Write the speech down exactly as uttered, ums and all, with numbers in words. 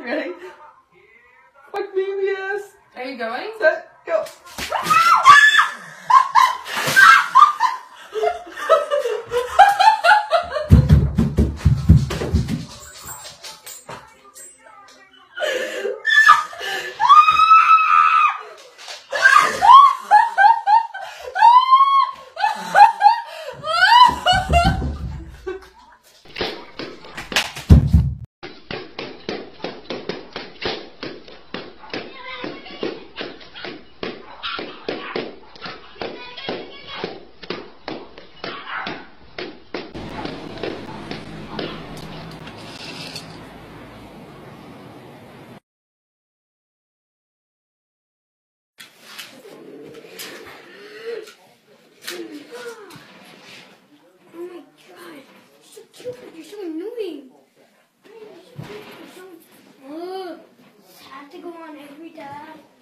Ready? Fuck me in the ass. Are you going? Set, go. You're so annoying. Ugh. Have to go on every time.